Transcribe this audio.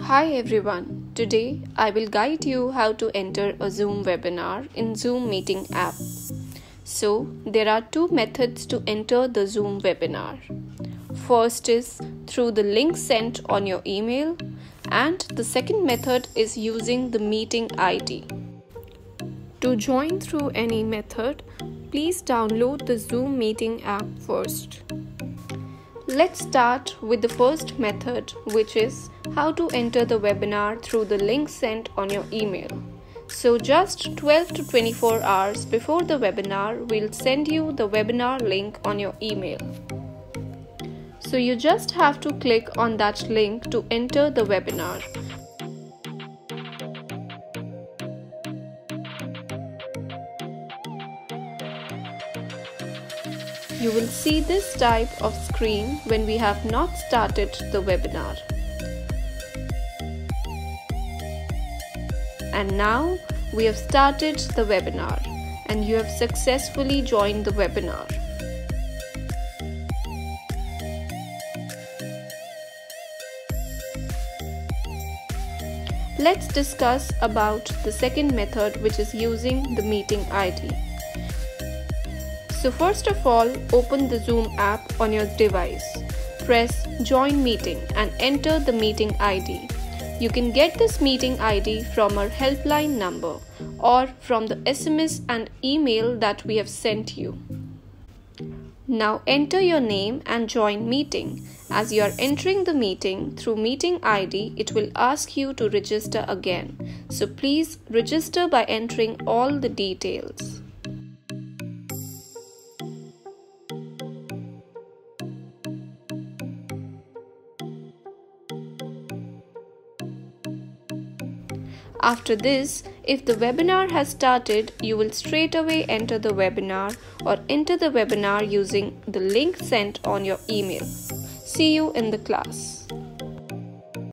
Hi everyone, today I will guide you how to enter a Zoom webinar in Zoom meeting app. So there are two methods to enter the Zoom webinar. First is through the link sent on your email and the second method is using the meeting ID. To join through any method, please download the Zoom meeting app first. Let's start with the first method, which is how to enter the webinar through the link sent on your email. So just 12 to 24 hours before the webinar, we'll send you the webinar link on your email. So you just have to click on that link to enter the webinar. You will see this type of screen when we have not started the webinar. And now we have started the webinar and you have successfully joined the webinar. Let's discuss about the second method, which is using the meeting ID. So first of all, open the Zoom app on your device. Press Join Meeting and enter the meeting ID. You can get this meeting ID from our helpline number or from the SMS and email that we have sent you. Now enter your name and join meeting. As you are entering the meeting through meeting ID, it will ask you to register again. So please register by entering all the details. After this, if the webinar has started, you will straight away enter the webinar or enter the webinar using the link sent on your email. See you in the class.